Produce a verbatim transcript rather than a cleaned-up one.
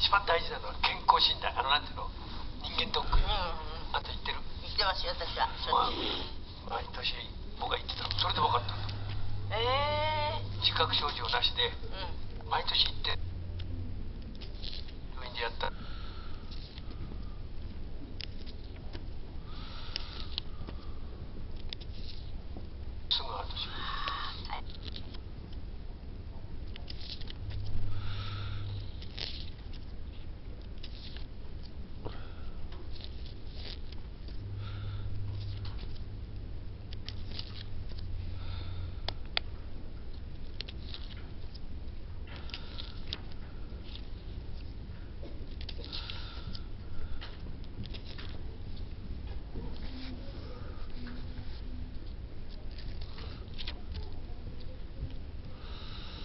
一番大事なのは健康診断、あのなんていうの、人間ドック。 うんうんうん。 あと言ってる。 言ってますよ、私は。しょっちゅう。 まあ、毎年僕が言ってたの、それで分かったんだ。 ええ自覚症状なしでー。うん。 毎年行って病院でやった。